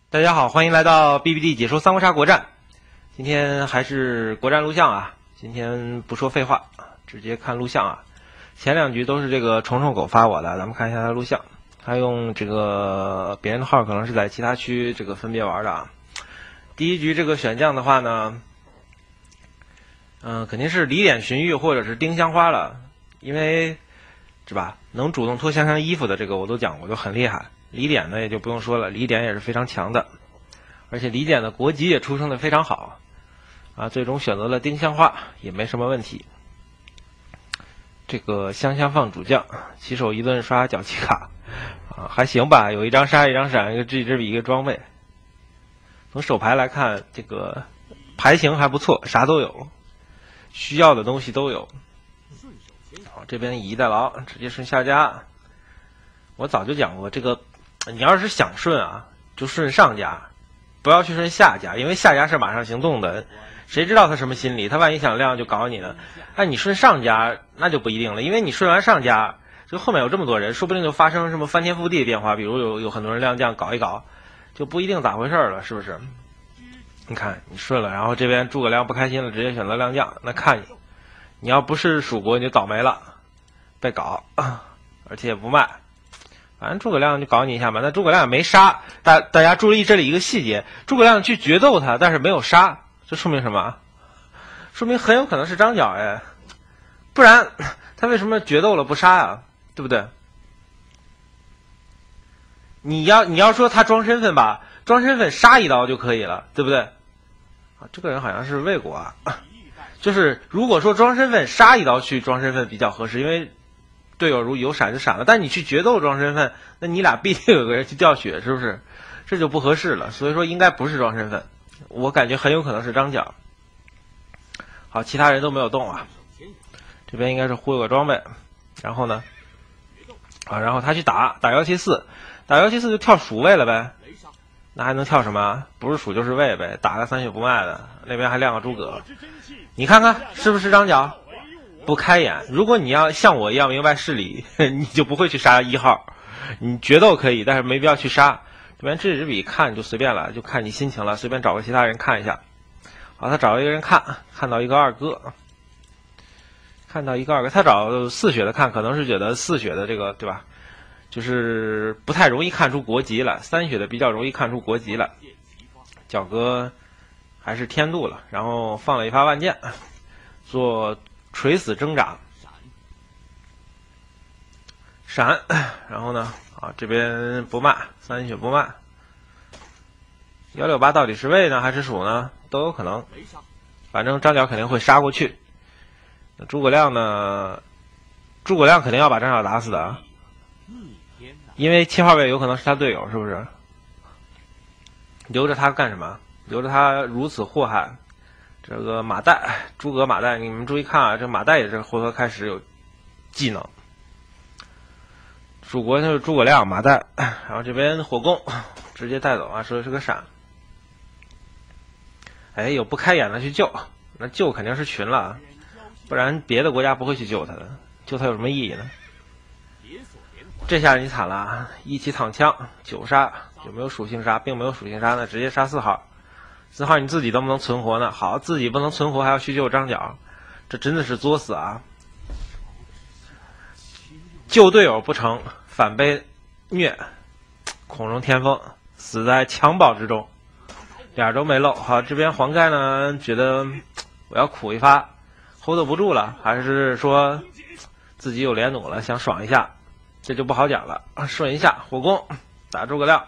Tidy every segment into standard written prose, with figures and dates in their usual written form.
大家好，欢迎来到 BBD 解说三国杀国战。今天还是国战录像啊，今天不说废话，直接看录像啊。前两局都是这个虫虫狗发我的，咱们看一下他录像。他用这个别人的号，可能是在其他区这个分别玩的啊。第一局这个选将的话呢，肯定是李典荀彧或者是丁香花了，因为是吧？能主动脱香香衣服的这个我都讲过，就很厉害。李典呢也就不用说了，李典也是非常强的，而且李典的国籍也出生的非常好啊，最终选择了丁香花也没什么问题。这个香香放主将，起手一顿刷角旗卡啊，还行吧，有一张杀一张闪，一个智比一个装备。从手牌来看，这个牌型还不错，啥都有，需要的东西都有。好，这边以逸待劳，直接顺下家。我早就讲过，这个你要是想顺啊，就顺上家，不要去顺下家，因为下家是马上行动的，谁知道他什么心理？他万一想亮就搞你呢。哎，你顺上家那就不一定了，因为你顺完上家，这后面有这么多人，说不定就发生什么翻天覆地的变化，比如有很多人亮将搞一搞，就不一定咋回事了，是不是？你看你顺了，然后这边诸葛亮不开心了，直接选择亮将，那看你要不是蜀国你就倒霉了，被搞，而且也不卖。反正诸葛亮就搞你一下嘛，那诸葛亮也没杀，大家注意这里一个细节，诸葛亮去决斗他，但是没有杀，这说明什么？说明很有可能是张角哎，不然他为什么决斗了不杀呀？对不对？你要说他装身份吧，装身份杀一刀就可以了，对不对？啊，这个人好像是魏国啊，就是如果说装身份杀一刀去装身份比较合适，因为队友如有闪就闪了，但你去决斗装身份，那你俩必定有个人去掉血，是不是？这就不合适了。所以说应该不是装身份，我感觉很有可能是张角。好，其他人都没有动啊。这边应该是忽悠个装备，然后呢，啊，然后他去打174，打174就跳蜀魏了呗。那还能跳什么？不是蜀就是魏呗，打个3血不卖的，那边还亮个诸葛，你看看是不是张角？不开眼，如果你要像我一样明白事理，你就不会去杀1号。你决斗可以，但是没必要去杀。这边智比看就随便了，就看你心情了，随便找个其他人看一下。好，他找一个人看到一个二哥，他找4血的看，可能是觉得4血的这个对吧，就是不太容易看出国籍了，3血的比较容易看出国籍了。角哥还是天妒了，然后放了一发万箭，做垂死挣扎，闪，然后呢，啊，这边不卖，3血不卖。168到底是魏呢还是蜀呢？都有可能，反正张角肯定会杀过去。那诸葛亮呢？诸葛亮肯定要把张角打死的，因为7号位有可能是他队友，是不是？留着他干什么？留着他如此祸害。这个马岱，诸葛马岱，你们注意看啊，这马岱也是回合开始有技能。蜀国就是诸葛亮、马岱，然后这边火攻直接带走啊，说的是个闪。哎，有不开眼的去救，那救肯定是群了，不然别的国家不会去救他的，救他有什么意义呢？这下你惨了，一起躺枪9杀，有没有属性杀？并没有属性杀呢，直接杀4号。4号你自己能不能存活呢？好，自己不能存活还要去救张角，这真的是作死啊！救队友不成，反被虐，孔融天风死在襁褓之中，脸都没露。好，这边黄盖呢觉得我要苦一发 ，hold 不住了，还是说自己有连弩了，想爽一下，这就不好讲了。顺一下火攻打诸葛亮。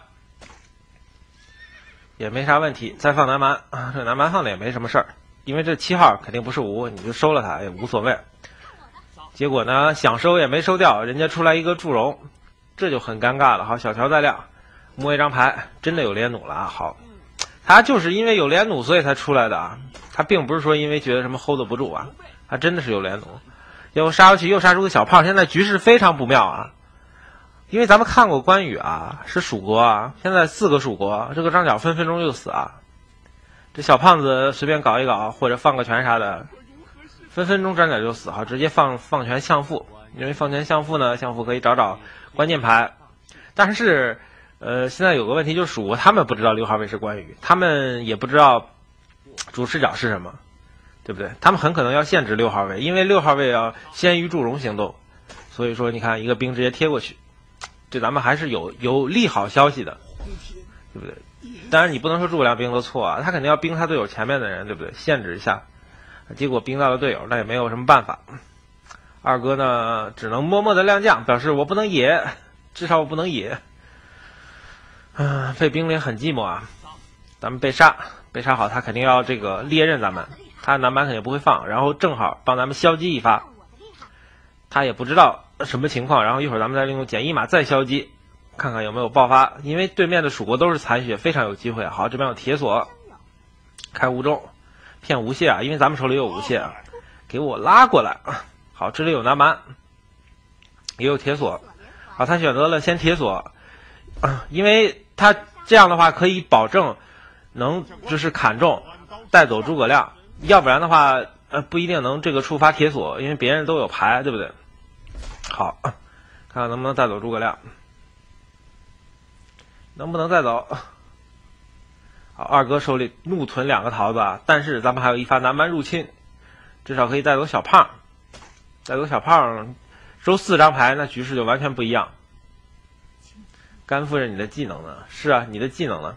也没啥问题，再放南蛮，这南蛮放的也没什么事儿，因为这7号肯定不是无，你就收了他也无所谓。结果呢，想收也没收掉，人家出来一个祝融，这就很尴尬了。好，小乔再亮，摸一张牌，真的有连弩了啊！好，他就是因为有连弩所以才出来的啊，他并不是说因为觉得什么 hold 不住啊，他真的是有连弩。又杀过去，又杀出个小胖，现在局势非常不妙啊。因为咱们看过关羽啊，是蜀国啊，现在4个蜀国，这个张角分分钟就死啊。这小胖子随便搞一搞，或者放个拳啥的，分分钟张角就死。好，直接放拳相父，因为放拳相父呢，相父可以找关键牌。但是现在有个问题就是蜀国他们不知道6号位是关羽，他们也不知道主视角是什么，对不对？他们很可能要限制6号位，因为6号位要先于祝融行动，所以说你看一个兵直接贴过去，对咱们还是有利好消息的，对不对？当然你不能说诸葛亮兵都错啊，他肯定要兵他队友前面的人，对不对？限制一下，结果兵到了队友，那也没有什么办法。二哥呢，只能默默的亮将，表示我不能野，至少我不能野。被兵临很寂寞啊，咱们被杀好，他肯定要这个猎刃咱们，他南蛮肯定不会放，然后正好帮咱们消击一发，他也不知道什么情况，然后一会儿咱们再利用简一马再消击，看看有没有爆发，因为对面的蜀国都是残血，非常有机会。好，这边有铁索，开无中，骗无懈啊，因为咱们手里有无懈啊，给我拉过来。好，这里有南蛮，也有铁索，好，他选择了先铁索，因为他这样的话可以保证能就是砍中带走诸葛亮，要不然的话不一定能这个触发铁索，因为别人都有牌，对不对？好，看看能不能带走诸葛亮，能不能带走？好，二哥手里怒囤2个桃子啊，但是咱们还有一发南蛮入侵，至少可以带走小胖，带走小胖收4张牌，那局势就完全不一样。甘夫人，你的技能呢？是啊，你的技能呢？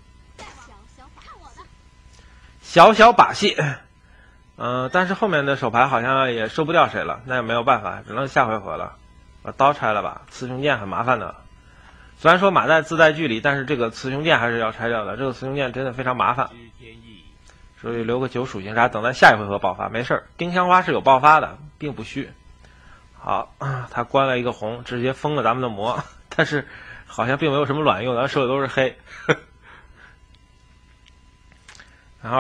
小小把戏，但是后面的手牌好像也收不掉谁了，那也没有办法，只能下回合了。把刀拆了吧，雌雄剑很麻烦的。虽然说马带自带距离，但是这个雌雄剑还是要拆掉的。这个雌雄剑真的非常麻烦，所以留个9属性杀，等待下一回合爆发，没事儿。丁香花是有爆发的，并不虚。好，他关了一个红，直接封了咱们的魔，但是好像并没有什么卵用，咱手里都是黑。然后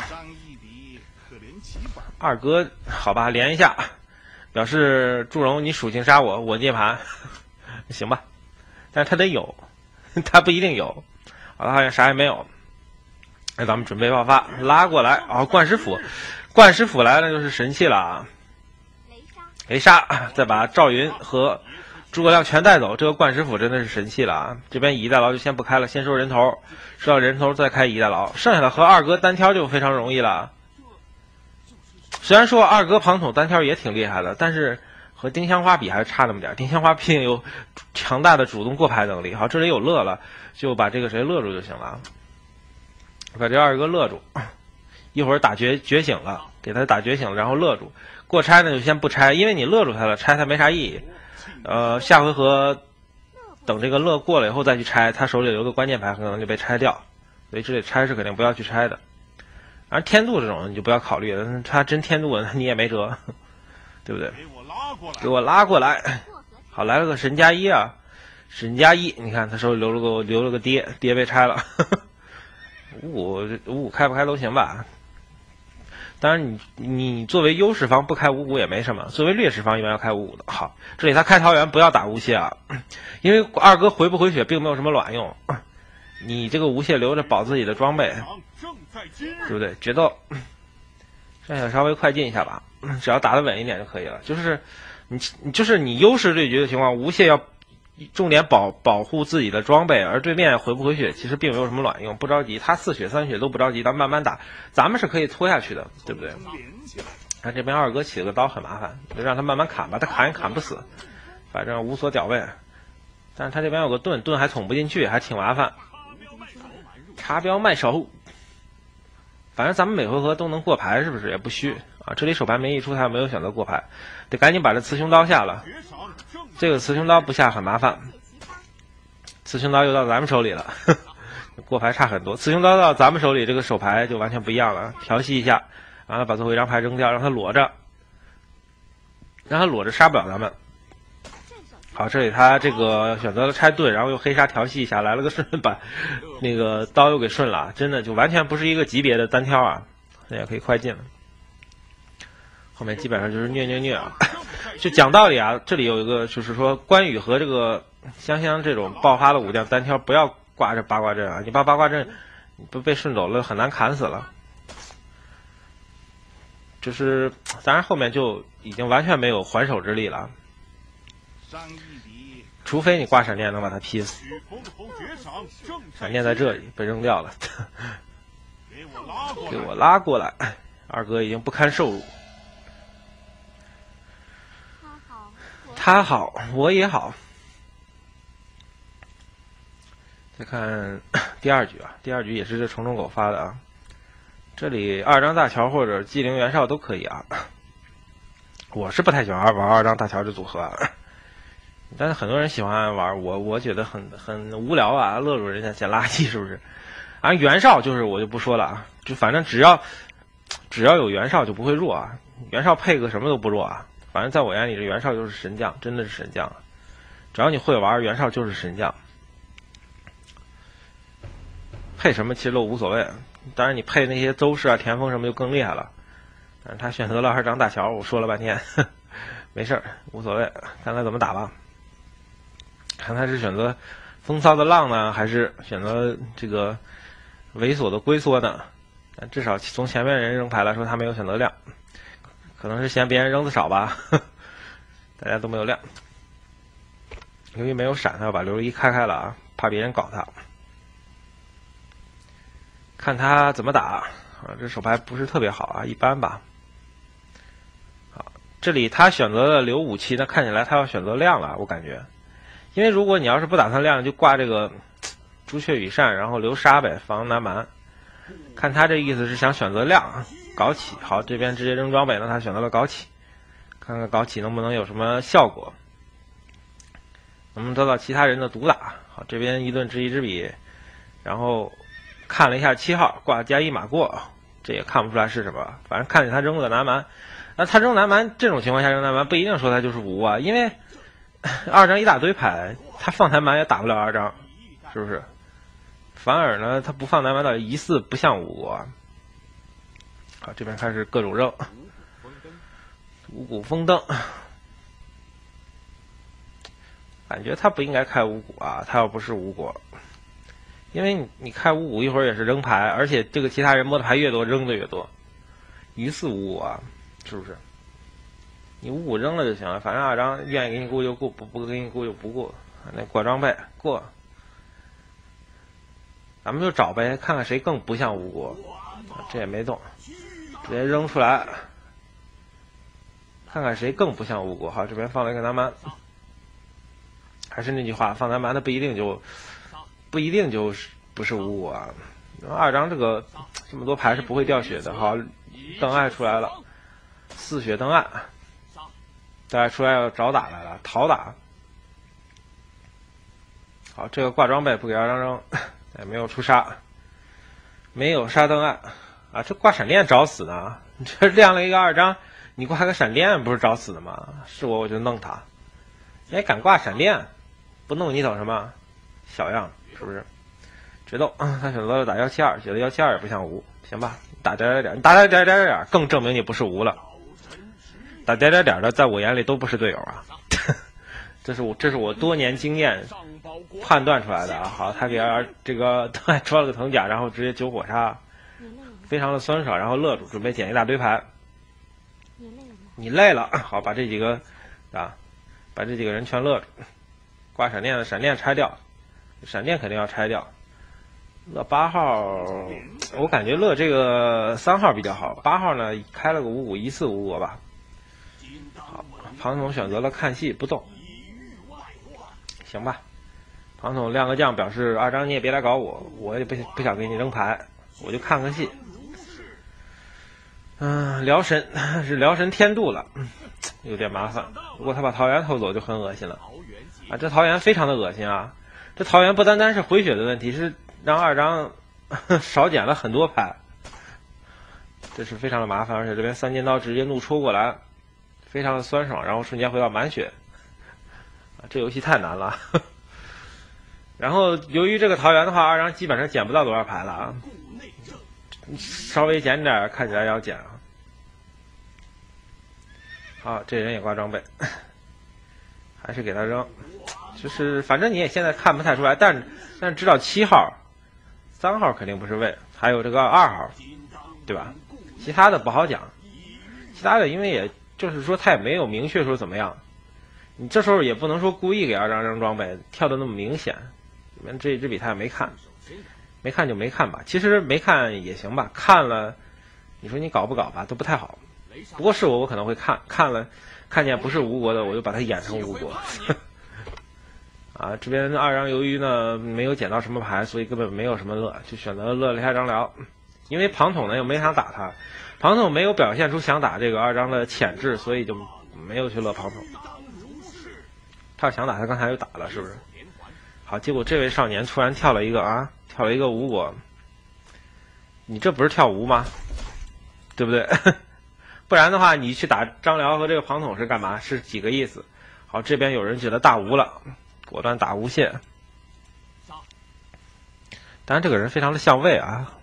二哥好吧，连一下，表示祝融你属性杀我，我涅槃，行吧？但是他得有，他不一定有。好了，好像啥也没有。那咱们准备爆发，拉过来。哦，冠师府，冠师府来了就是神器了啊！雷杀，再把赵云和诸葛亮全带走，这个冠师府真的是神器了啊！这边以逸待劳就先不开了，先收人头，收到人头再开以逸待劳，剩下的和二哥单挑就非常容易了。虽然说二哥庞统单挑也挺厉害的，但是和丁香花比还是差那么点。丁香花毕竟有强大的主动过牌能力。好，这里有乐了，就把这个谁乐住就行了，把这二哥乐住。一会儿打觉醒了，给他打觉醒了，然后乐住。过拆呢就先不拆，因为你乐住他了，拆他没啥意义。下回合等这个乐过了以后再去拆，他手里留个关键牌可能就被拆掉，所以这里拆是肯定不要去拆的。而天妒这种你就不要考虑了，他真天妒你也没辙，对不对？给我拉过来，好，来了个神加一啊，神加一，你看他手里留了个爹被拆了，55开不开都行吧。当然你作为优势方不开55也没什么，作为劣势方一般要开55的。好，这里他开桃园不要打无懈啊，因为二哥回不回血并没有什么卵用，你这个无懈留着保自己的装备，对不对？决斗，剩下稍微快进一下吧，只要打得稳一点就可以了。就是你优势对局的情况，无懈要重点保护自己的装备，而对面回不回血其实并没有什么卵用，不着急，他4血3血都不着急，咱慢慢打，咱们是可以拖下去的，对不对？看这边二哥起了个刀很麻烦，就让他慢慢砍吧，他砍也砍不死，反正无所屌位。但是他这边有个盾还捅不进去，还挺麻烦。插标卖手，反正咱们每回合都能过牌，是不是也不虚啊？这里手牌没溢出，他没有选择过牌，得赶紧把这雌雄刀下了。这个雌雄刀不下很麻烦，雌雄刀又到咱们手里了，过牌差很多。雌雄刀到咱们手里，这个手牌就完全不一样了。调戏一下，然后把最后一张牌扔掉，让他裸着，杀不了咱们。好，这里他这个选择了拆盾，然后又黑杀调戏一下，来了个顺把那个刀又给顺了，真的就完全不是一个级别的单挑啊！现在可以快进了，后面基本上就是虐啊！就讲道理啊，这里有一个就是说关羽和这个香香这种爆发的武将单挑，不要挂着八卦阵啊！你把八卦阵你不被顺走了，很难砍死了。就是当然后面就已经完全没有还手之力了。 除非你挂闪电能把他劈死。闪电在这里被扔掉了，给我拉过来！二哥已经不堪受辱。他好，我也好。再看第二局啊，第二局也是这虫虫狗发的啊。这里二张大乔或者纪灵袁绍都可以啊。我是不太喜欢玩二张大乔这组合啊。但是很多人喜欢玩，我觉得很无聊啊，勒住人家捡垃圾是不是？而袁绍就是我就不说了啊，就反正只要有袁绍就不会弱啊，袁绍配个什么都不弱啊，反正在我眼里这袁绍就是神将，真的是神将啊，只要你会玩袁绍就是神将，配什么其实都无所谓，当然你配那些邹氏啊、田丰什么就更厉害了，但是他选择了二张大乔，我说了半天，没事儿，无所谓，看他怎么打吧。看他是选择风骚的浪呢，还是选择这个猥琐的龟缩呢？但至少从前面人扔牌来说，他没有选择亮，可能是嫌别人扔的少吧，大家都没有亮。由于没有闪，他要把琉璃开了啊，怕别人搞他。看他怎么打啊，这手牌不是特别好啊，一般吧。好，这里他选择了留武器，那看起来他要选择亮了，我感觉。因为如果你要是不打算亮，就挂这个朱雀羽扇，然后留杀呗，防南蛮。看他这意思是想选择亮，搞起。好，这边直接扔装备，那他选择了搞起，看看搞起能不能有什么效果，能不能得到其他人的毒打。好，这边一顿知己知彼，然后看了一下7号挂加1马过，这也看不出来是什么，反正看见他扔了南蛮。那他扔南蛮这种情况下扔南蛮不一定说他就是无啊，因为二张一大堆牌，他放南蛮也打不了二张，是不是？反而呢，他不放南蛮的疑似不像吴国。好，这边开始各种扔，五谷丰登，感觉他不应该开五谷啊，他要不是吴国，因为你开五谷一会儿也是扔牌，而且这个其他人摸的牌越多，扔的越多，疑似五谷啊，是不是？你五谷扔了就行了，反正二张愿意给你顾就顾，不给你顾就不顾。那过装备过，咱们就找呗，看看谁更不像吴国。这也没动，直接扔出来，看看谁更不像吴国。好，这边放了一个南蛮，还是那句话，放南蛮的不一定就是不是吴国啊。二张这么多牌是不会掉血的。好，邓艾出来了，4血邓艾。大家出来要找打来了，讨打。好，这个挂装备不给二张扔，也没有出杀，没有杀邓艾啊！这挂闪电找死呢！你这亮了一个二张，你挂个闪电不是找死的吗？是我就弄他，你还敢挂闪电？不弄你等什么？小样，是不是？决斗，他选择了打172，觉得172也不像吴，行吧？打点，你打点，更证明你不是吴了。打点的，在我眼里都不是队友啊，这是我多年经验判断出来的啊。好，他给这个抓了个藤甲，然后直接9火杀，非常的酸爽，然后勒住，准备捡一大堆牌。你累了，好，把这几个人全勒住，挂闪电的闪电拆掉，闪电肯定要拆掉。勒8号，我感觉勒这个3号比较好，8号呢开了个5谷，疑似吴国吧。好，庞统选择了看戏不动，行吧。庞统亮个将，表示二张你也别来搞我，我也不想给你扔牌，我就看个戏。辽神是辽神天度了，有点麻烦。如果他把桃园偷走就很恶心了啊！这桃园非常的恶心啊！这桃园不单单是回血的问题，是让二张少捡了很多牌，这是非常的麻烦。而且这边3尖刀直接怒戳过来，非常的酸爽，然后瞬间回到满血啊！这游戏太难了。然后由于这个桃园的话，二张基本上捡不到多少牌了啊，稍微捡点看起来要捡啊。好，这人也挂装备，还是给他扔，就是反正你也现在看不太出来，但是知道7号、3号肯定不是位，还有这个2号，对吧？其他的不好讲，其他的因为也就是说他也没有明确说怎么样， 你这时候也不能说故意给二张扔装备，跳的那么明显。你们这支比赛没看，没看就没看吧。其实没看也行吧，看了，你说你搞不搞吧，都不太好。不过是我可能会看，看了看见不是吴国的，我就把它演成吴国。啊，这边二张由于呢没有捡到什么牌，所以根本没有什么乐，就选择乐了一下张辽。因为庞统呢又没想打他，庞统没有表现出想打这个二张的潜质，所以就没有去乐庞统。他要想打他刚才就打了，是不是？好，结果这位少年突然跳了一个吴国，你这不是跳吴吗？对不对？不然的话，你去打张辽和这个庞统是干嘛？是几个意思？好，这边有人觉得大吴了，果断打吴谢。当然，这个人非常的像魏啊。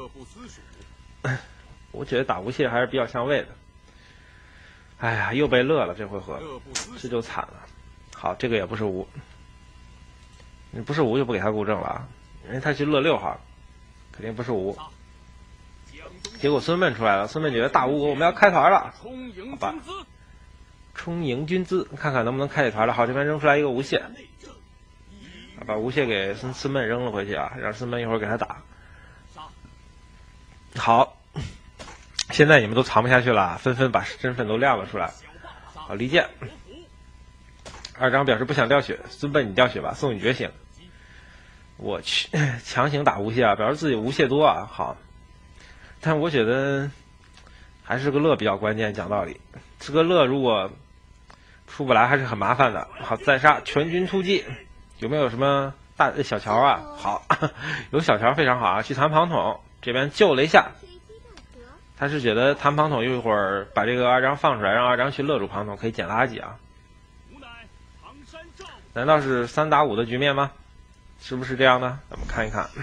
我觉得打吴谢还是比较像魏的。哎呀，又被乐了，这回合这就惨了。好，这个也不是吴，你不是吴就不给他顾正了啊，因为他去乐6号，肯定不是吴。结果孙臑出来了，孙臑觉得大吴国我们要开团了，好吧，充盈军资，看看能不能开起团了。好，这边扔出来一个吴谢，把吴谢给孙臑扔了回去啊，让孙臑一会儿给他打。好，现在你们都藏不下去了，纷纷把身份都亮了出来。好，离间。二张表示不想掉血，孙臑你掉血吧，送你觉醒。我去，强行打吴谢啊，表示自己吴谢多啊。好，但我觉得还是个乐比较关键。讲道理，这个乐如果出不来还是很麻烦的。好，再杀，全军突击，有没有什么大小乔啊？好，有小乔非常好啊，去弹庞统，这边救了一下。他是觉得弹庞统一会儿把这个二张放出来，让二张去勒住庞统，可以捡垃圾啊。难道是3打5的局面吗？是不是这样呢？咱们看一看。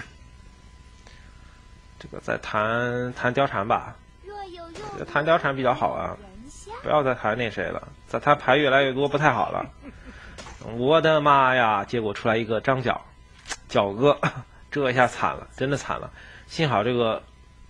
这个再弹貂蝉吧，我觉得弹貂蝉比较好啊，不要再弹那谁了，再弹牌越来越多不太好了。我的妈呀！结果出来一个张角，角哥，这一下惨了，真的惨了。幸好这个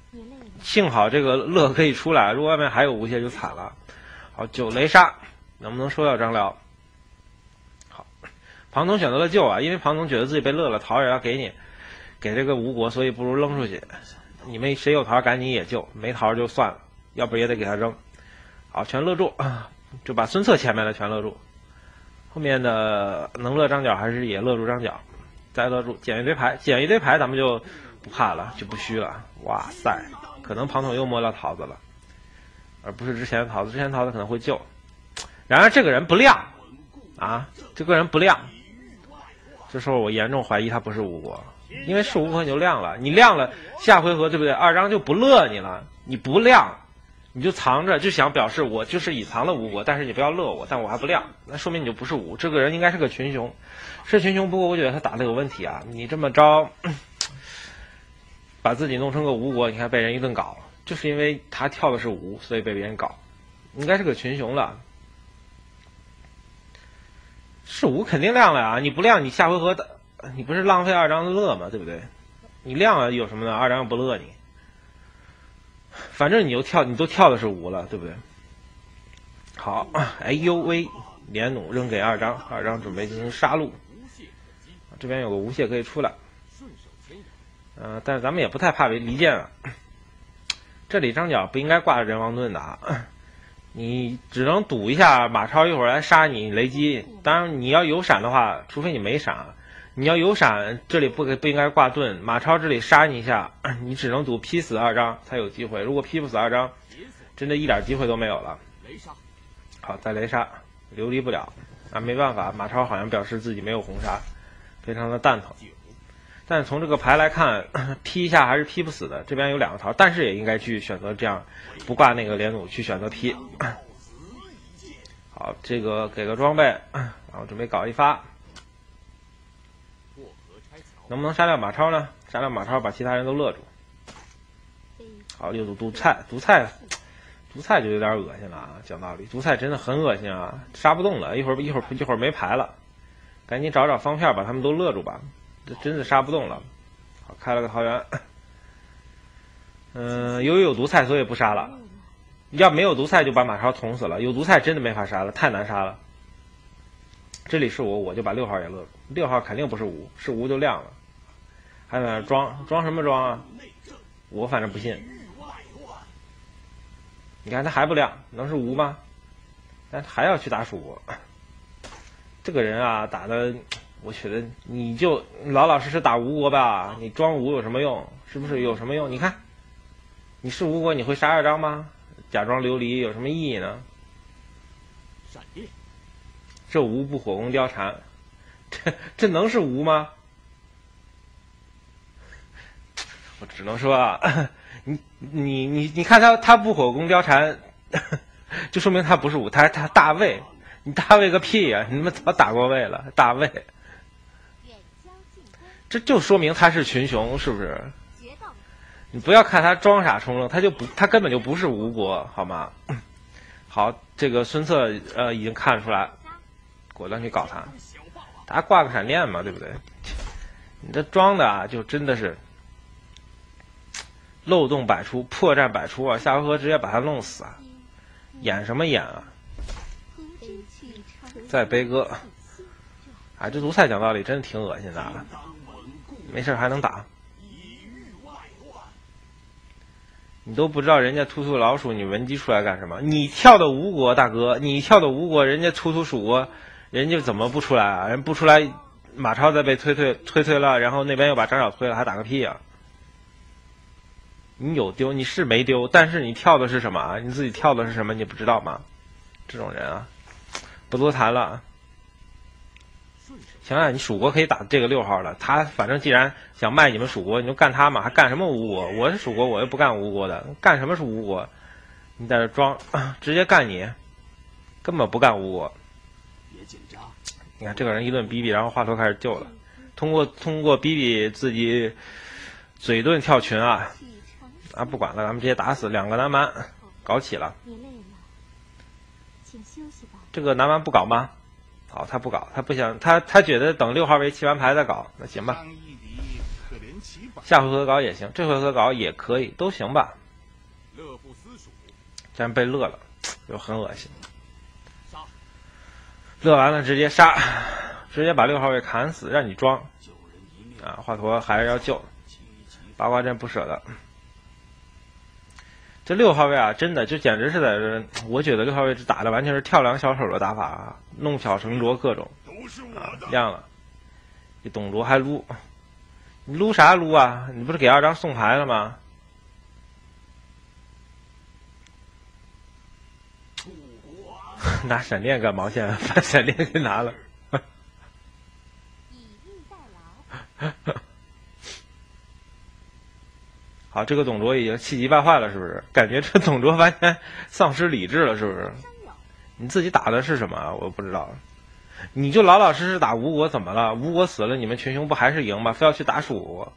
乐可以出来，如果外面还有吴谢就惨了。好，9雷杀，能不能收掉张辽？好，庞统选择了救啊，因为庞统觉得自己被乐了，桃也要给这个吴国，所以不如扔出去。你们谁有桃赶紧也救，没桃就算了，要不也得给他扔。好，全勒住，就把孙策前面的全勒住，后面的能勒张角还是也勒住张角，再勒住，捡一堆牌，咱们就不怕了，就不虚了。哇塞，可能庞统又摸到桃子了，而不是之前的桃子，之前桃子可能会救。然而这个人不亮啊，这个人不亮，这时候我严重怀疑他不是吴国，因为是吴国你就亮了，你亮了，下回合对不对？二张就不乐你了，你不亮，你就藏着，就想表示我就是隐藏了吴国，但是你不要乐我，但我还不亮，那说明你就不是吴。这个人应该是个群雄，是群雄，不过我觉得他打的有问题啊，你这么着，把自己弄成个吴国，你看被人一顿搞，就是因为他跳的是吴，所以被别人搞，应该是个群雄了。是吴肯定亮了啊！你不亮，你下回合你不是浪费二张的乐吗？对不对？你亮了有什么呢？二张又不乐你，反正你都跳的是吴了，对不对？好，哎呦喂，连弩扔给二张，二张准备进行杀戮。这边有个无懈可以出来，但是咱们也不太怕离间了。这里张角不应该挂着人王盾的啊。你只能赌一下马超一会儿来杀你雷击，当然你要有闪的话，除非你没闪，你要有闪，这里不应该挂盾，马超这里杀你一下，你只能赌劈死二张才有机会，如果劈不死二张，真的一点机会都没有了。好，再雷杀，流离不了啊，没办法，马超好像表示自己没有红杀，非常的蛋疼。但是从这个牌来看，劈一下还是劈不死的。这边有2个桃，但是也应该去选择这样不挂那个连弩，去选择劈。好，这个给个装备，然后准备搞一发，能不能杀掉马超呢？杀掉马超，把其他人都勒住。好，又毒菜就有点恶心了啊！讲道理，毒菜真的很恶心啊，杀不动了，一会儿没牌了，赶紧找方片把他们都勒住吧。这真是杀不动了。好，开了个桃园。由于有毒菜，所以不杀了。要没有毒菜，就把马超捅死了。有毒菜真的没法杀了，太难杀了。 这里是五，我就把6号也乐。6号肯定不是五，是五就亮了。还在那装什么装啊？我反正不信。你看他还不亮，能是无吗？但还要去打蜀国。这个人啊，打的，我觉得你就老老实实打吴国吧。你装吴有什么用？是不是有什么用？你看，你是吴国，你会杀2张吗？假装流离有什么意义呢？ 闪电， 这吴不火攻貂蝉，这能是吴吗？我只能说啊，你看他不火攻貂蝉，就说明他不是吴，他大魏。你大魏个屁呀、你他妈早打过魏了，大魏。这就说明他是群雄，是不是？你不要看他装傻充愣，他根本就不是吴国，好吗？好，这个孙策已经看出来，果断去搞他，大家挂个闪电嘛，对不对？你这装的啊，就真的是漏洞百出，破绽百出啊！夏侯和直接把他弄死啊！演什么演啊？再悲歌，哎，这毒菜讲道理真的挺恶心的啊！没事还能打，你都不知道人家突老鼠，你闻鸡出来干什么？你跳的吴国大哥，你跳的吴国，人家突蜀国，人家怎么不出来啊？人不出来，马超再被推了，然后那边又把张角推了，还打个屁啊！你有丢，你是没丢，但是你跳的是什么？你自己跳的是什么？你不知道吗？这种人啊，不多谈了。行啊，你蜀国可以打这个6号了。他反正既然想卖你们蜀国，你就干他嘛，还干什么吴国？我是蜀国，我又不干吴国的，干什么是吴国？你在这装，直接干你，根本不干吴国。 别紧张。 你看这个人一顿逼逼，然后华佗开始救了，通过逼逼自己嘴遁跳群啊。啊，不管了，咱们直接打死2个南蛮，搞起了。 你累了，请休息吧。 这个南蛮不搞吗？好，他不搞，他不想，他觉得等6号位弃完牌再搞，那行吧。下回合搞也行，这回合搞也可以，都行吧。竟然被乐了，就很恶心。乐完了直接杀，直接把6号位砍死，让你装。啊，华佗还是要救，八卦阵不舍得。这6号位啊，真的就简直是在这，我觉得6号位打的完全是跳梁小丑的打法啊，弄巧成拙各种啊，亮了。这董卓还撸，你撸啥撸啊？你不是给2张送牌了吗？拿闪电干毛线？把闪电给拿了。 以逸待劳。 好，这个董卓已经气急败坏了，是不是？感觉这董卓完全丧失理智了，是不是？你自己打的是什么？我不知道。你就老老实实打吴国，怎么了？吴国死了，你们群雄不还是赢吗？非要去打蜀国？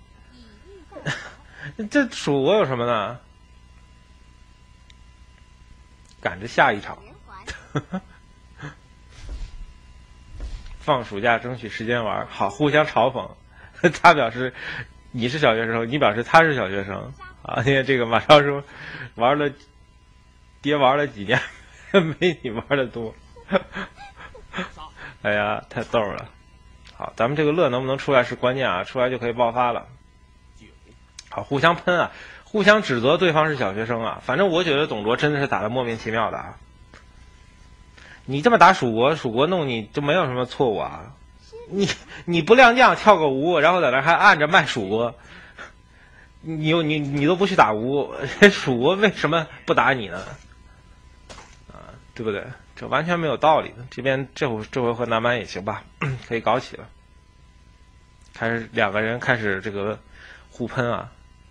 这蜀国有什么呢？赶着下一场。放暑假争取时间玩，好，互相嘲讽。他表示你是小学生，你表示他是小学生啊。因为这个马超说爹玩了几年，没你玩的多。哎呀，太逗了。好，咱们这个乐能不能出来是关键啊，出来就可以爆发了。好，互相喷啊，互相指责对方是小学生啊。反正我觉得董卓真的是打得莫名其妙的啊。你这么打蜀国，蜀国弄你就没有什么错误啊。你不亮将跳个吴，然后在那还按着卖蜀国，你都不去打吴，蜀国为什么不打你呢？啊，对不对？这完全没有道理的。这边这回合南蛮也行吧，可以搞起了。开始2个人开始这个互喷啊，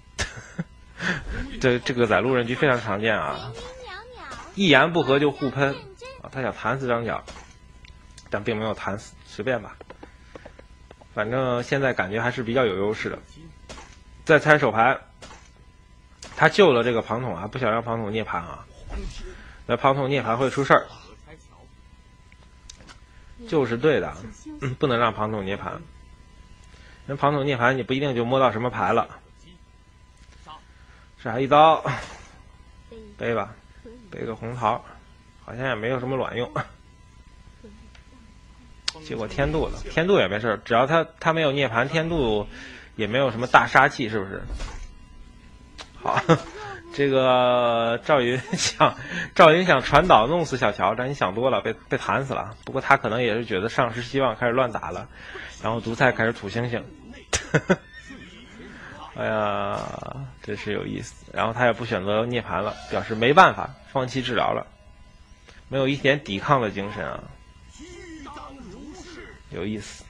这个在路人局非常常见啊，一言不合就互喷啊。他想弹死张角，但并没有弹死，随便吧。反正现在感觉还是比较有优势的。再猜手牌，他救了这个庞统啊，不想让庞统涅槃啊。那庞统涅槃会出事儿，就是对的，不能让庞统涅槃。人庞统涅槃，你不一定就摸到什么牌了。这还一刀，背吧，背个红桃，好像也没有什么卵用。 结果天度了，天度也没事，只要他没有涅槃，天度也没有什么大杀气，是不是？好，这个赵云想传导弄死小乔，但你想多了，被弹死了。不过他可能也是觉得丧失希望，开始乱打了，然后独菜开始吐星星。哎呀，真是有意思。然后他也不选择涅槃了，表示没办法，放弃治疗了，没有一点抵抗的精神啊，有意思。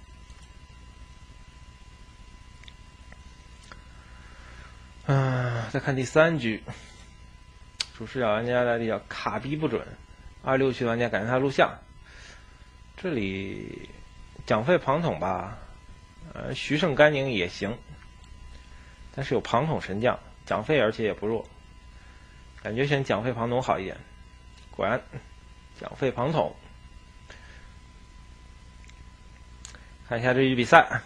再看第3局，主视角玩家来的叫卡逼不准，26区玩家感谢他录像。这里蒋费庞统吧，徐胜甘宁也行。但是有庞统神将蒋费，而且也不弱，感觉选蒋费庞统好一点。果然，蒋费庞统。看一下这局比赛，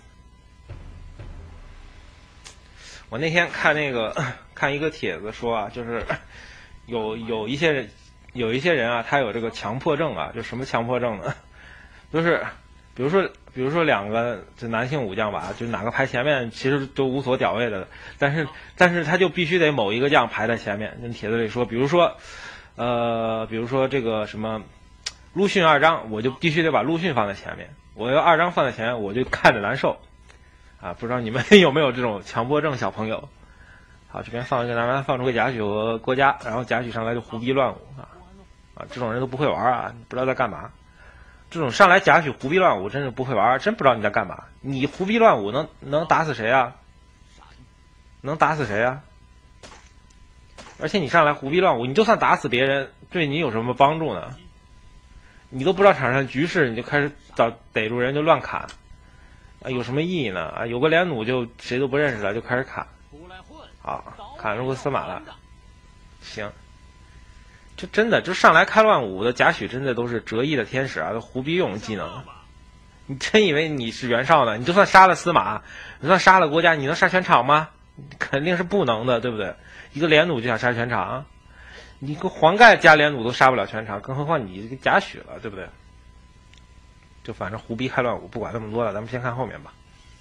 我那天看看一个帖子说啊，就是有一些人啊，他有这个强迫症啊，就什么强迫症呢？就是比如说2个这男性武将吧，就哪个排前面其实都无所屌位的，但是他就必须得某一个将排在前面。那帖子里说，比如说这个什么陆逊2章，我就必须得把陆逊放在前面，我要2章放在前面，我就看着难受啊！不知道你们有没有这种强迫症小朋友？好，这边放出个贾诩和郭嘉，然后贾诩上来就胡逼乱舞啊！这种人都不会玩啊，不知道在干嘛。这种上来贾诩胡逼乱舞，真是不会玩，真不知道你在干嘛。你胡逼乱舞能打死谁啊？能打死谁啊？而且你上来胡逼乱舞，你就算打死别人，对你有什么帮助呢？你都不知道场上局势，你就开始逮住人就乱砍，啊，有什么意义呢？啊，有个连弩就谁都不认识了，就开始砍，啊，砍出个司马了，行。就真的就上来开乱舞的贾诩，真的都是折翼的天使啊，都胡逼用技能。你真以为你是袁绍呢？你就算杀了司马，你算杀了郭嘉，你能杀全场吗？肯定是不能的，对不对？一个连弩就想杀全场，你个黄盖加连弩都杀不了全场，更何况你这个贾诩了，对不对？就反正胡逼开乱舞，不管那么多了，咱们先看后面吧。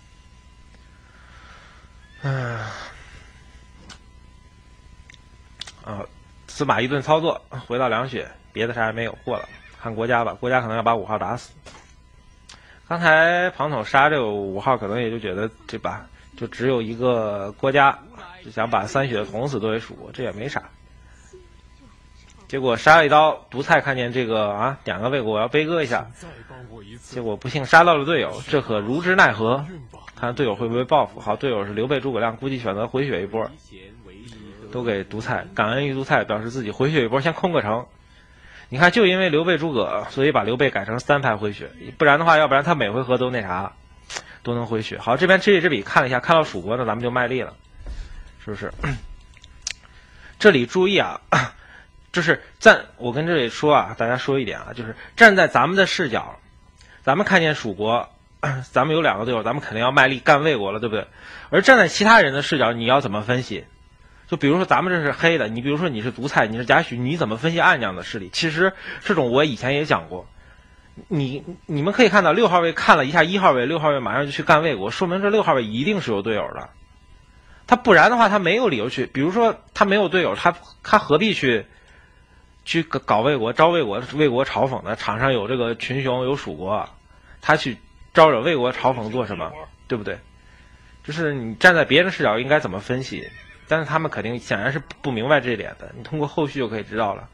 司马一顿操作，回到凉血，别的啥也没有，过了。看国家吧，国家可能要把5号打死。刚才庞统杀这个5号，可能也就觉得这把就只有一个郭嘉，就想把3血捅死作为蜀，这也没啥。结果杀了一刀，独菜看见这个啊，2个魏国，我要悲歌一下，结果不幸杀到了队友，这可如之奈何？看队友会不会报复？好，队友是刘备、诸葛亮，估计选择回血一波。都给独菜，感恩于独菜，表示自己回血一波，先空个城。你看，就因为刘备、诸葛，所以把刘备改成3排回血，不然的话，要不然他每回合都那啥，都能回血。好，这边知己知彼看了一下，看到蜀国呢，咱们就卖力了，是不是？这里注意啊，就是我跟这里说啊，大家说一点啊，就是站在咱们的视角，咱们看见蜀国，咱们有2个队友，咱们肯定要卖力干魏国了，对不对？而站在其他人的视角，你要怎么分析？就比如说咱们这是黑的，你比如说你是独菜，你是贾诩，你怎么分析暗将的势力？其实这种我以前也讲过，你们可以看到6号位看了一下1号位，6号位马上就去干魏国，说明这6号位一定是有队友的。他不然的话，他没有理由去，比如说他没有队友，他何必去搞魏国，招魏国嘲讽的？场上有这个群雄，有蜀国，他去招惹魏国嘲讽做什么？对不对？就是你站在别人视角应该怎么分析？但是他们肯定显然是不明白这一点的，你通过后续就可以知道了。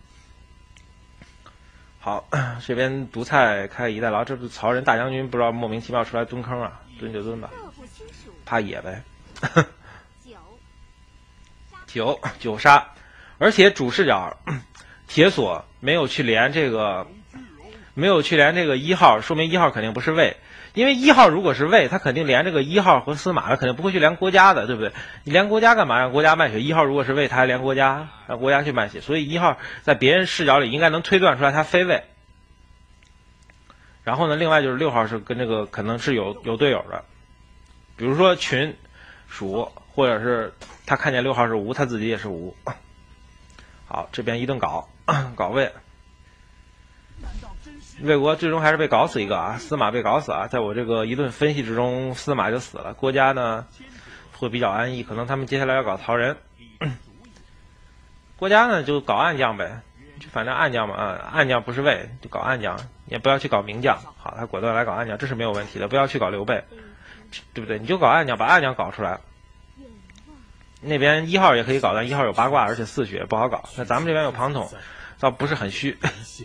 好，这边独菜开1代劳，这是曹仁大将军，不知道莫名其妙出来蹲坑啊，蹲就蹲吧，怕野呗。9杀，而且主视角铁索没有去连这个1号，说明1号肯定不是魏。因为1号如果是魏，他肯定连这个1号和司马，他肯定不会去连郭嘉的，对不对？你连郭嘉干嘛？让郭嘉卖血。1号如果是魏，他还连郭嘉，让郭嘉去卖血。所以1号在别人视角里应该能推断出来他非魏。然后呢，另外就是6号是跟这个可能是有队友的，比如说群、蜀，或者是他看见6号是吴，他自己也是吴。好，这边一顿搞魏。 魏国最终还是被搞死一个啊，司马被搞死啊，在我这个一顿分析之中，司马就死了。郭嘉呢会比较安逸，可能他们接下来要搞曹仁。郭嘉呢就搞暗将呗，就反正暗将嘛，暗将不是魏，就搞暗将，也不要去搞名将。好，他果断来搞暗将，这是没有问题的，不要去搞刘备，对不对？你就搞暗将，把暗将搞出来。那边1号也可以搞，但1号有八卦，而且4血不好搞。那咱们这边有庞统，倒不是很虚。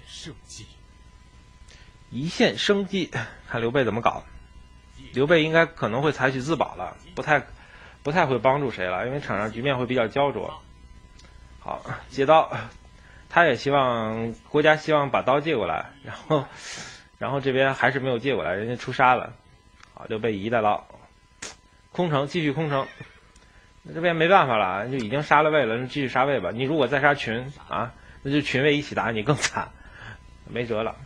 一线生机，看刘备怎么搞。刘备应该可能会采取自保了，不太会帮助谁了，因为场上局面会比较焦灼。好，借刀，他也希望郭嘉希望把刀借过来，然后这边还是没有借过来，人家出杀了。好，刘备以逸待劳，空城继续空城。这边没办法了，就已经杀了魏了，继续杀魏吧。你如果再杀群啊，那就群魏一起打你更惨，没辙了。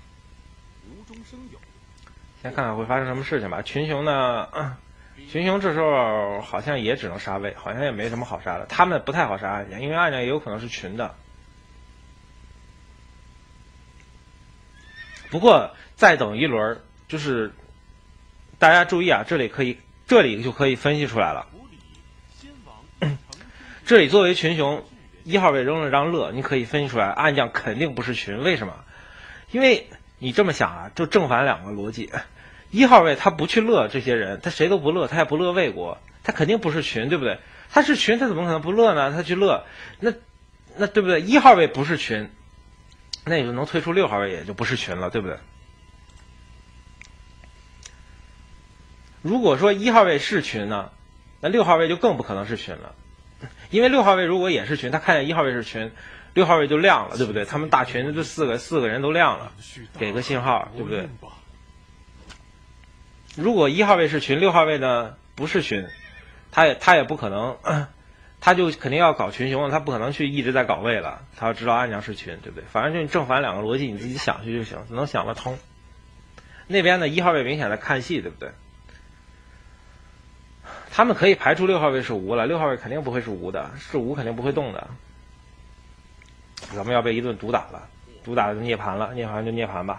先看看会发生什么事情吧。群雄呢？群雄这时候好像也只能杀魏，好像也没什么好杀的。他们不太好杀暗将，因为暗将也有可能是群的。不过再等一轮，就是大家注意啊，这里就可以分析出来了。这里作为群雄，1号位扔了张乐，你可以分析出来，暗将肯定不是群。为什么？因为你这么想啊，就正反两个逻辑。1号位他不去乐这些人，他谁都不乐，他也不乐魏国，他肯定不是群，对不对？他是群，他怎么可能不乐呢？他去乐，那对不对？1号位不是群，那也就能推出6号位也就不是群了，对不对？如果说1号位是群呢，那6号位就更不可能是群了，因为6号位如果也是群，他看见1号位是群，6号位就亮了，对不对？他们大群这四个人都亮了，给个信号，对不对？如果1号位是群，6号位呢不是群，他也不可能，他就肯定要搞群雄，他不可能去一直在搞魏了，他要知道暗将是群，对不对？反正就正反两个逻辑你自己想去就行，能想得通。那边呢1号位明显在看戏，对不对？他们可以排除6号位是无了，6号位肯定不会是无的，是无肯定不会动的。咱们要被一顿毒打了，毒打就涅槃了，涅槃就涅槃吧。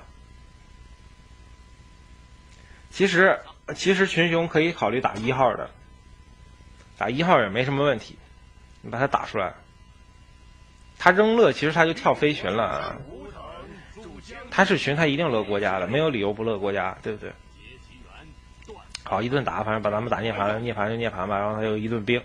其实群雄可以考虑打1号的，打1号也没什么问题，你把他打出来。他扔乐，其实他就跳飞群了。他是群，他一定乐郭嘉的，没有理由不乐郭嘉，对不对？好，一顿打，反正把咱们打涅槃了，涅槃就涅槃吧，然后他又一顿兵。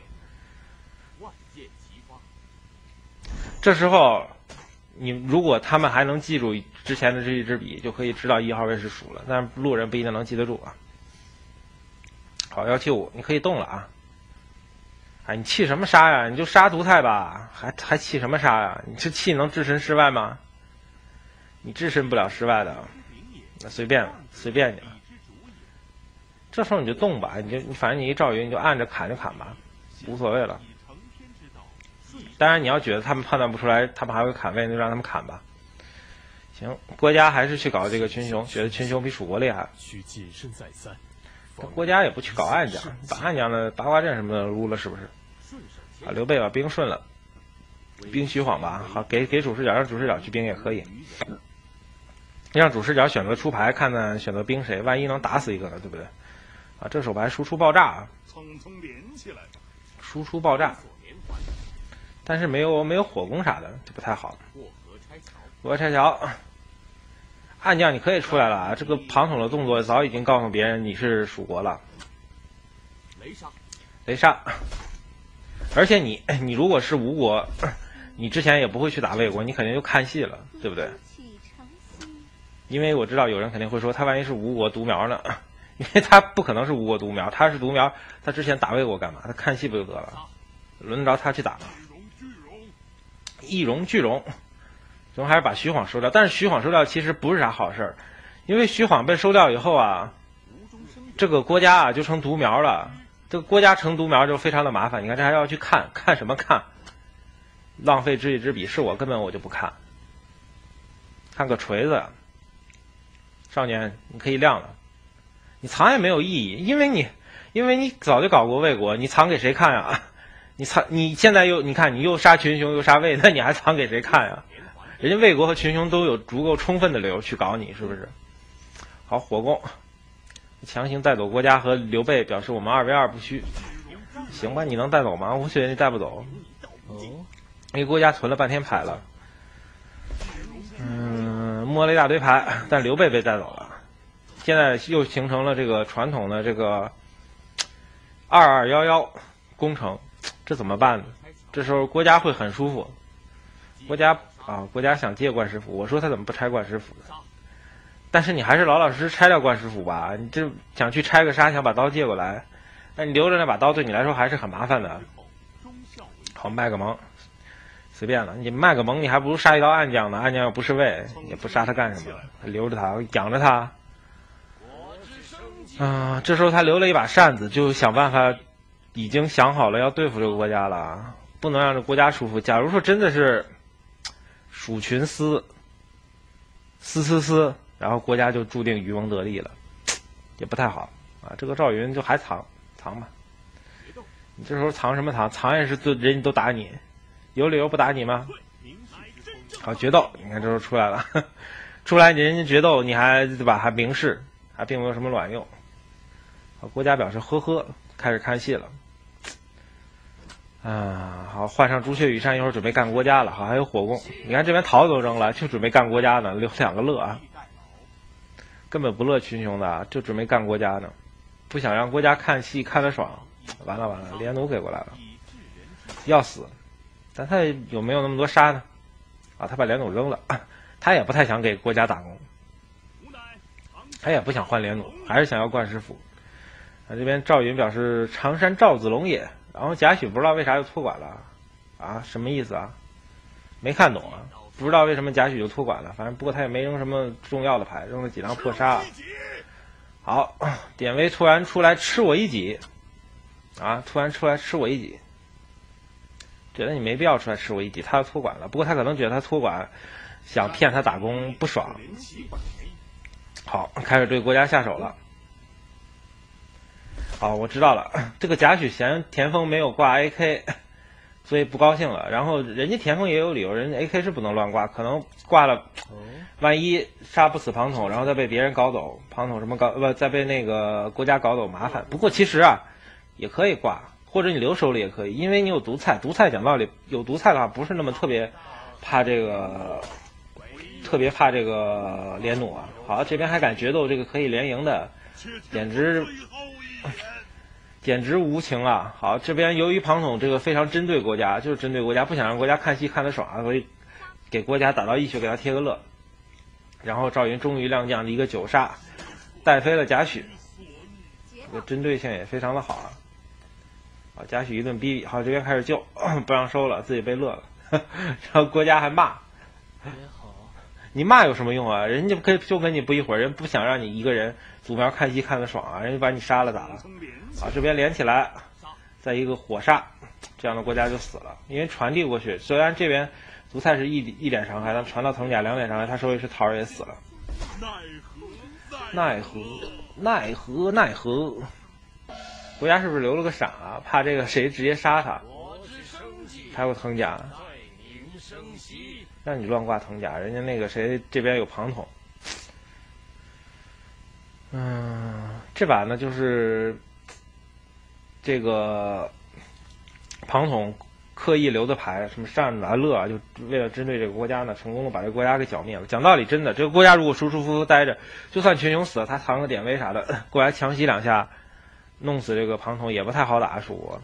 这时候，你如果他们还能记住之前的这一支笔，就可以知道1号位是蜀了，但是路人不一定能记得住啊。好，175，你可以动了啊！哎，你气什么杀呀？你就杀毒太吧，还气什么杀呀？你这气能置身事外吗？你置身不了事外的，那随便你了。这时候你就动吧，反正你一赵云你就按着砍就砍吧，无所谓了。当然你要觉得他们判断不出来，他们还会砍魏，就让他们砍吧。行，郭嘉还是去搞这个群雄，觉得群雄比蜀国厉害。郭嘉也不去搞暗将，把暗将的八卦阵什么的撸了，是不是？啊，刘备把兵顺了，兵徐晃吧。好，给主视角，让主视角去兵也可以。让主视角选择出牌，看看选择兵谁，万一能打死一个呢，对不对？啊，这手牌输出爆炸啊！输出爆炸，但是没有火攻啥的，就不太好。过河拆桥，暗将你可以出来了啊！这个庞统的动作早已经告诉别人你是蜀国了。雷杀，而且你如果是吴国，你之前也不会去打魏国，你肯定就看戏了，对不对？因为我知道有人肯定会说，他万一是吴国独苗呢？因为他不可能是吴国独苗，他是独苗，他之前打魏国干嘛？他看戏不就得了？轮得着他去打吗？一荣俱荣，最后还是把徐晃收掉。但是徐晃收掉其实不是啥好事儿，因为徐晃被收掉以后啊，这个郭嘉啊就成独苗了。这个郭嘉成独苗就非常的麻烦。你看这还要去看什么看？浪费知己知彼，是我根本我就不看。看个锤子，少年你可以亮了。你藏也没有意义，因为你早就搞过魏国，你藏给谁看呀？你现在你看你又杀群雄又杀魏，那你还藏给谁看呀？ 人家魏国和群雄都有足够充分的理由去搞你，是不是？好，火攻，强行带走郭嘉和刘备，表示我们2v2不虚。行吧，你能带走吗？我觉得你带不走。哦，因为郭嘉存了半天牌了。摸了一大堆牌，但刘备被带走了。现在又形成了这个传统的这个2211攻城，这怎么办呢？这时候郭嘉会很舒服。郭嘉想借冠师府，我说他怎么不拆冠师府呢？但是你还是老老实实拆掉冠师府吧，你这想去拆个杀，想把刀借过来，那你留着那把刀对你来说还是很麻烦的。好，卖个萌，随便了，你卖个萌，你还不如杀一刀暗将呢。暗将又不是魏，也不杀他干什么？留着他，养着他。这时候他留了一把扇子，就想办法，已经想好了要对付这个国家了，不能让这国家舒服。假如说真的是鼠群撕，然后国家就注定渔翁得利了，也不太好啊。这个赵云就还藏吧，你这时候藏什么藏？藏也是人家都打你，有理由不打你吗？好，决斗，你看这时候出来了，出来人家决斗，你还对吧？还明示，还并没有什么卵用。好，国家表示呵呵，开始看戏了。好，换上朱雀羽扇，一会儿准备干国家了。好，还有火攻，你看这边桃子都扔了，就准备干国家呢，留2个乐啊，根本不乐群雄的，就准备干国家呢，不想让国家看戏看得爽。完了，连弩给过来了，要死！但他有没有那么多杀呢？他把连弩扔了，他也不太想给国家打工，他也不想换连弩，还是想要冠师府。这边赵云表示常山赵子龙也，然后贾诩不知道为啥又托管了什么意思啊？没看懂啊，不知道为什么贾诩就托管了，反正不过他也没扔什么重要的牌，扔了几张破杀。好，典韦突然出来吃我一戟突然出来吃我一戟，觉得你没必要出来吃我一戟，他要托管了。不过他可能觉得他托管想骗他打工不爽。好，开始对国家下手了。好，我知道了，这个贾诩嫌田丰没有挂 AK， 所以不高兴了。然后人家田丰也有理由，人家 AK 是不能乱挂，可能挂了，万一杀不死庞统，然后再被别人搞走，庞统什么再被那个国家搞走麻烦。不过其实也可以挂，或者你留手里也可以，因为你有独菜。独菜讲道理，有独菜的话不是那么特别怕这个连弩啊。好，这边还敢决斗这个可以连赢的，简直无情啊！好，这边由于庞统这个非常针对国家，就是针对国家，不想让国家看戏看得爽，所以给国家打到一血，给他贴个乐。然后赵云终于亮将了一个9杀，带飞了贾诩，这个针对性也非常的好啊。好，贾诩一顿逼，好，这边开始救，不让收了，自己被乐了。然后国家还骂，你骂有什么用啊？人家就跟你不一会儿，人不想让你一个人祖苗看戏看得爽啊，人家把你杀了咋了？好，这边连起来，再一个火杀，这样的国家就死了，因为传递过去。虽然这边独菜是一点伤害，但传到藤甲2点伤害，他手里是桃儿也死了。奈何，国家是不是留了个闪啊？怕这个谁直接杀他？还有藤甲。让你乱挂藤甲，人家那个谁这边有庞统。这把呢就是这个庞统刻意留的牌，什么善乐就为了针对这个国家呢，成功的把这个国家给剿灭了。讲道理，真的，这个国家如果舒舒服服待着，就算群雄死了，他藏个典韦啥的，过来强袭2下，弄死这个庞统也不太好打蜀国。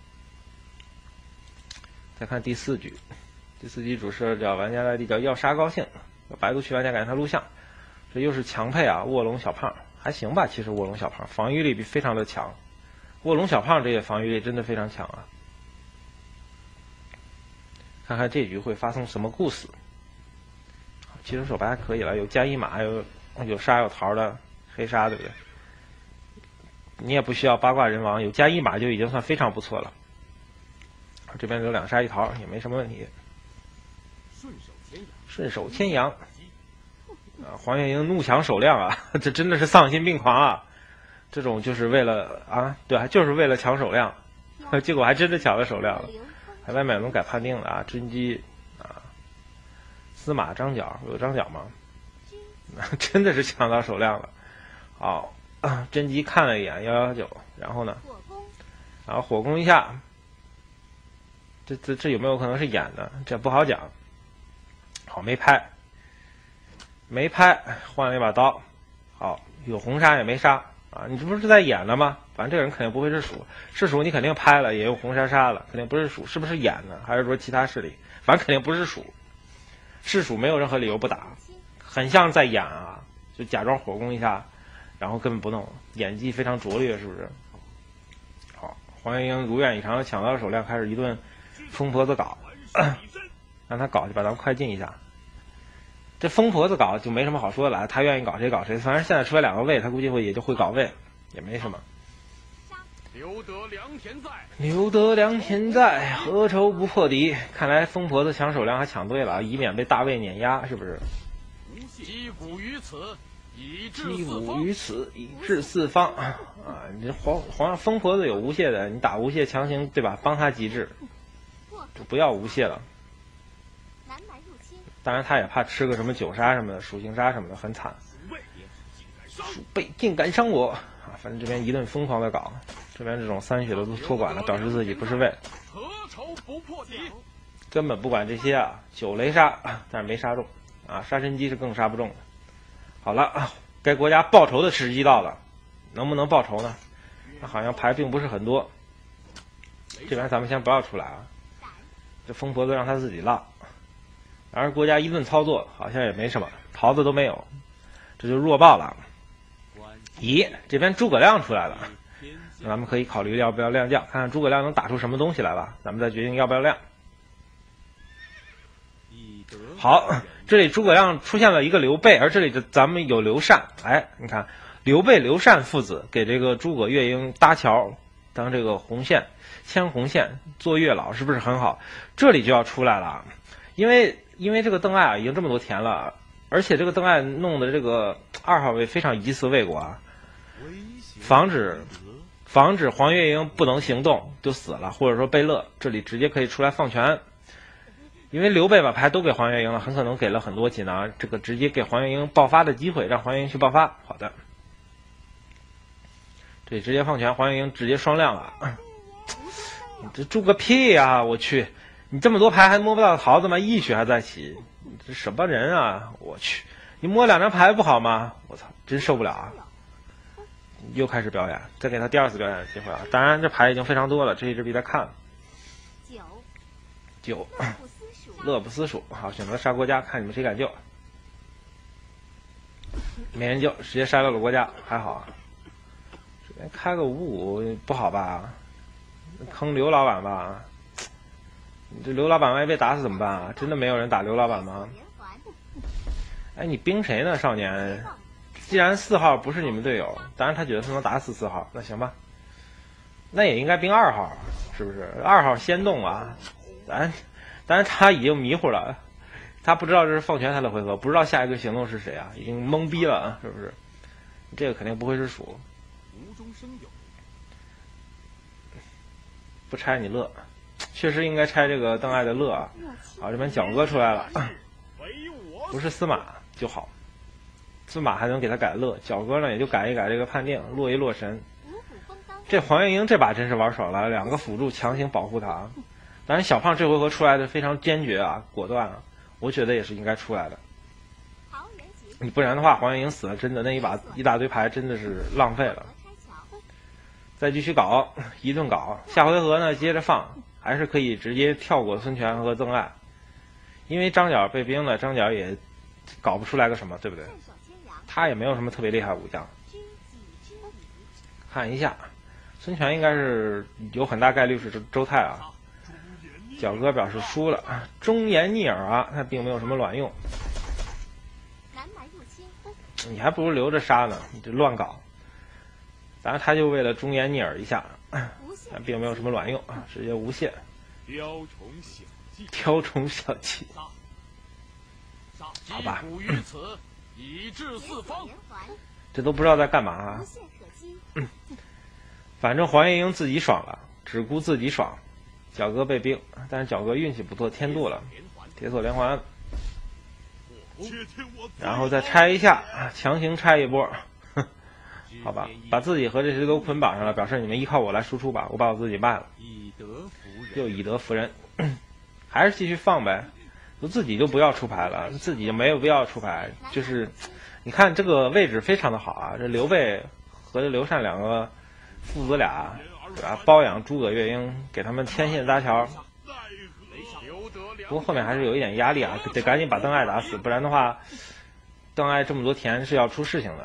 再看第4局。第4局主设叫玩家 ID 叫要杀高兴，百度区玩家感谢他录像，这又是强配卧龙小胖还行吧？其实卧龙小胖防御力非常的强，卧龙小胖这个防御力真的非常强啊！看看这局会发生什么故事。其实手牌还可以了，有加1马，有杀有桃的黑杀，对不对？你也不需要八卦人王，有加1马就已经算非常不错了。这边留2杀1桃也没什么问题。顺手牵羊黄月英怒抢首亮啊，这真的是丧心病狂啊！这种就是为了对，就是为了抢首亮，结果还真的抢了首亮了，还外面能改判定的真机司马张角有张角吗？真的是抢到手量了。好，甄姬看了一眼119，然后呢？然后火攻一下，这有没有可能是演的？这不好讲。好，没拍，换了一把刀。好，有红杀也没杀啊！你这不是在演了吗？反正这个人肯定不会是蜀，是蜀你肯定拍了，也有红杀杀了，肯定不是蜀，是不是演的？还是说其他势力？反正肯定不是蜀，是蜀没有任何理由不打，很像在演啊，就假装火攻一下，然后根本不弄，演技非常拙劣，是不是？好，黄月英如愿以偿的抢到手量，开始一顿疯婆子搞，让他搞去吧，咱们快进一下。这疯婆子搞就没什么好说的了，他愿意搞谁搞谁，反正现在出来2个魏，他估计也就会搞魏，也没什么。 留得良田在， 留得良田在，何愁不破敌？看来疯婆子抢手量还抢对了，以免被大魏碾压，是不是？ 击鼓于此，以致四方啊！你这皇疯婆子有无懈的，你打无懈强行对吧？帮他极致，就不要无懈了。当然他也怕吃个什么9杀什么的，属性杀什么的，很惨。鼠辈竟敢伤我啊！反正这边一顿疯狂的搞，这边这种3血的都托管了，表示自己不是魏， 何愁不破敌？ 根本不管这些啊，9雷杀，但是没杀中啊，杀神机是更杀不中的。好了，该国家报仇的时机到了，能不能报仇呢？那好像牌并不是很多，这边咱们先不要出来啊，这疯婆子让他自己浪。然而国家一顿操作，好像也没什么，桃子都没有，这就弱爆了。咦，这边诸葛亮出来了，咱们可以考虑要不要亮将，看看诸葛亮能打出什么东西来吧，咱们再决定要不要亮。好，这里诸葛亮出现了一个刘备，而这里咱们有刘禅。哎，你看刘备、刘禅父子给这个诸葛月英搭桥，当这个红线牵红线做月老，是不是很好？这里就要出来了，因为这个邓艾啊已经这么多田了，而且这个邓艾弄的这个2号位非常疑似魏国啊，防止黄月英不能行动就死了，或者说被勒，这里直接可以出来放权。因为刘备把牌都给黄月英了，很可能给了很多锦囊，这个直接给黄月英爆发的机会，让黄月英去爆发。好的，这里直接放权，黄月英直接双亮了。你这助个屁啊！我去，你这么多牌还摸不到桃子吗？1血还在起，你这什么人啊！我去，你摸2张牌不好吗？我操，真受不了啊！又开始表演，再给他第2次表演的机会啊！当然这牌已经非常多了，这一支比赛看了。9乐不思蜀，好，选择杀国家，看你们谁敢救。没人救，直接杀掉了国家，还好。这边开个55不好吧？坑刘老板吧？你这刘老板万一被打死怎么办啊？真的没有人打刘老板吗？哎，你兵谁呢，少年？既然4号不是你们队友，当然他觉得他能打死4号，那行吧。那也应该兵2号，是不是？2号先动啊！当然他已经迷糊了，他不知道这是放权他的回合，不知道下一个行动是谁啊，已经懵逼了啊，是不是？这个肯定不会是蜀， 无中生有， 不拆你乐，确实应该拆这个邓艾的乐啊。好，这边角哥出来了，不是司马就好，司马还能给他改乐，角哥呢也就改一改这个判定，落一落神。这黄月英这把真是玩爽了，2个辅助强行保护他。当然，小胖这回合出来的非常坚决啊，果断啊，我觉得也是应该出来的。你不然的话，黄月英死了，真的那一大堆牌真的是浪费了。再继续搞，一顿搞，下回合呢接着放，还是可以直接跳过孙权和邓艾，因为张角被兵了，张角也搞不出来个什么，对不对？他也没有什么特别厉害武将。看一下，孙权应该是有很大概率是周泰啊。角哥表示输了，忠言逆耳啊，他并没有什么卵用。你还不如留着杀呢，你这乱搞。当然他就为了忠言逆耳一下，但并没有什么卵用啊，直接无懈。雕虫小技，好吧。这都不知道在干嘛啊。反正黄月英自己爽了，只顾自己爽。角哥被兵，但是角哥运气不错，天妒了，铁索连环。 然后再拆一下，强行拆一波。好吧，把自己和这些都捆绑上了，表示你们依靠我来输出吧，我把我自己卖了，又以德服人，还是继续放呗，自己就不要出牌了，自己就没有必要出牌，就是你看这个位置非常的好啊，这刘备和刘禅两个父子俩，对吧？包养诸葛月英，给他们牵线搭桥。不过后面还是有一点压力啊，得赶紧把邓艾打死，不然的话，邓艾这么多田是要出事情的。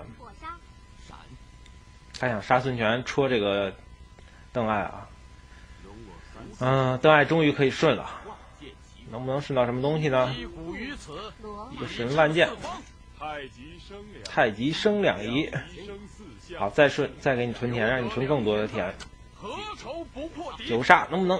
他想杀孙权，戳这个邓艾啊。邓艾终于可以顺了，能不能顺到什么东西呢？一个神万箭，太极生两仪。好，再顺，再给你囤田，让你囤更多的田。九杀能不能？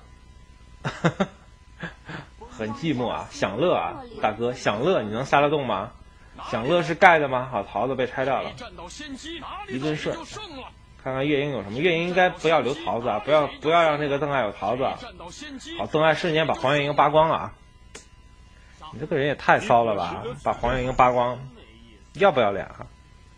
很寂寞啊，享乐啊，大哥，享乐你能杀得动吗？享乐是盖的吗？好，桃子被拆掉了，一顿顺。看看月英有什么，月英应该不要留桃子啊，不要让这个邓艾有桃子啊。好，邓艾瞬间把黄月英扒光啊！你这个人也太骚了吧，把黄月英扒光，要不要脸啊？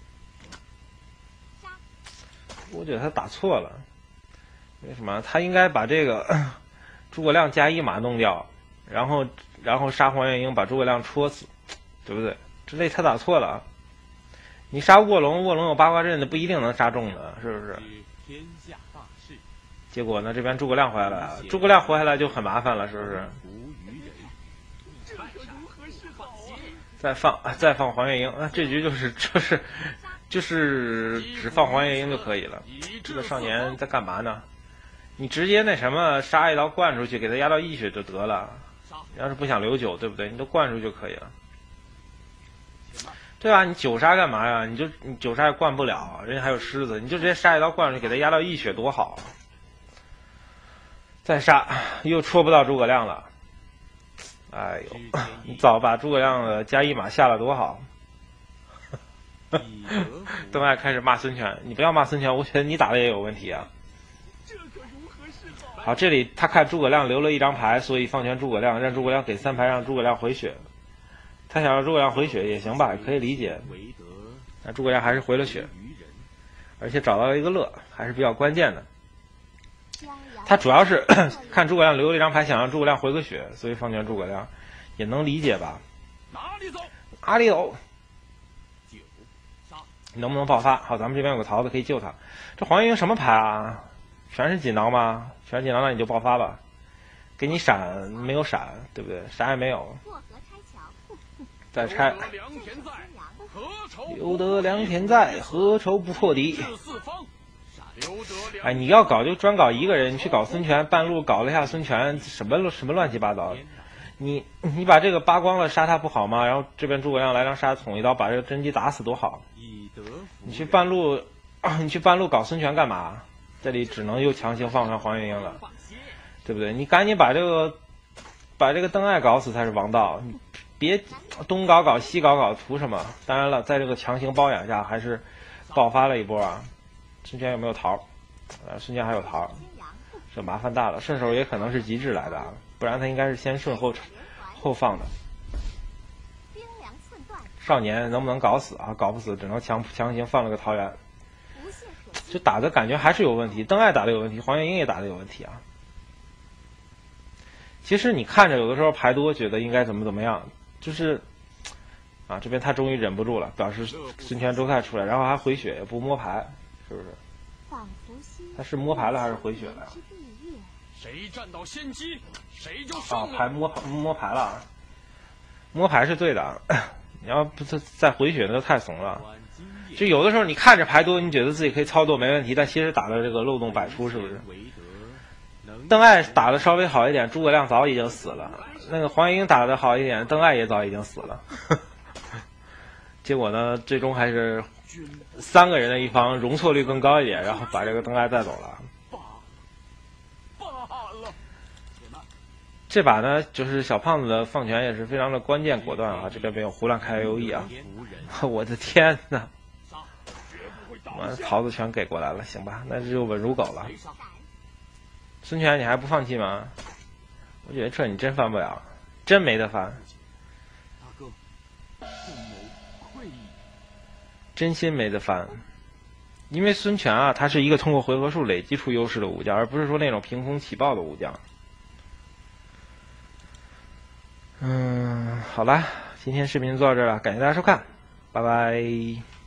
我觉得他打错了，为什么？他应该把这个诸葛亮加一马弄掉，然后杀黄月英，把诸葛亮戳死，对不对？这他打错了啊！你杀卧龙，卧龙有八卦阵的，不一定能杀中的，是不是？结果呢，这边诸葛亮回来了，诸葛亮回来就很麻烦了，是不是？再放黄月英啊！这局就是只放黄月英就可以了。这个少年在干嘛呢？你直接那什么杀一刀灌出去，给他压到1血就得了。要是不想留9，对不对？你都灌出就可以了。对吧？你9杀干嘛呀？你9杀也灌不了，人家还有狮子，你就直接杀一刀灌出去，给他压到1血多好。再杀又戳不到诸葛亮了。哎呦，你早把诸葛亮的加一马下了多好。邓艾开始骂孙权，你不要骂孙权，我觉得你打的也有问题啊。好，这里他看诸葛亮留了一张牌，所以放权诸葛亮，让诸葛亮给3牌，让诸葛亮回血。他想让诸葛亮回血也行吧，可以理解。那诸葛亮还是回了血，而且找到了一个乐，还是比较关键的。他主要是看诸葛亮留了一张牌，想让诸葛亮回个血，所以放权诸葛亮，也能理解吧？哪里走？你能不能爆发？好，咱们这边有个桃子可以救他。这黄月英什么牌啊？全是锦囊吗？全是锦囊，那你就爆发吧。给你闪没有闪，对不对？啥也没有。再拆。留得良田在，何愁不破敌？哎，你要搞就专搞一个人，你去搞孙权，半路搞了一下孙权，什么乱七八糟。你把这个扒光了，杀他不好吗？然后这边诸葛亮来张杀捅一刀，把这个甄姬打死多好。你去半路搞孙权干嘛？这里只能又强行放上黄月英了，对不对？你赶紧把这个邓艾搞死才是王道，你别东搞西搞，图什么？当然了，在这个强行包养下，还是爆发了一波啊。孙权有没有桃？孙权还有桃，这麻烦大了。顺手也可能是极致来的，不然他应该是先顺后放的。少年能不能搞死啊？搞不死，只能强行放了个桃园。这打的感觉还是有问题，邓艾打的有问题，黄月英也打的有问题啊。其实你看着有的时候牌多，觉得应该怎么样，就是啊，这边他终于忍不住了，表示孙权周泰出来，然后还回血，也不摸牌，是不是？他是摸牌了还是回血了呀？ 谁占到先机，谁就胜了。 牌摸牌了，摸牌是对的，你要不再回血那就太怂了。就有的时候你看着牌多，你觉得自己可以操作没问题，但其实打的这个漏洞百出，是不是？邓艾打的稍微好一点，诸葛亮早已经死了。那个黄月英打的好一点，邓艾也早已经死了。结果呢，最终还是3个人的一方容错率更高一点，然后把这个邓艾带走了。这把呢，就是小胖子的放权也是非常的关键果断啊，这边没有胡乱开 AOE 啊。我的天哪！桃子全给过来了，行吧，那就稳如狗了。孙权，你还不放弃吗？我觉得这你真翻不了，真没得翻。 真心没得翻。因为孙权啊，他是一个通过回合数累积出优势的武将，而不是说那种凭空起爆的武将。好啦，今天视频就到这儿了，感谢大家收看，拜拜。